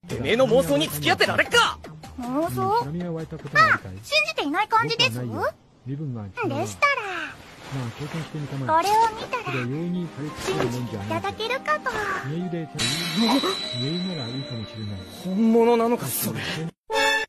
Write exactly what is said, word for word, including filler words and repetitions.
てめえの妄想に付き合ってられっか。 妄想？あ、信じていない感じです。でしたらこれを見たら信じていただけるかと。 本物なのかそれ。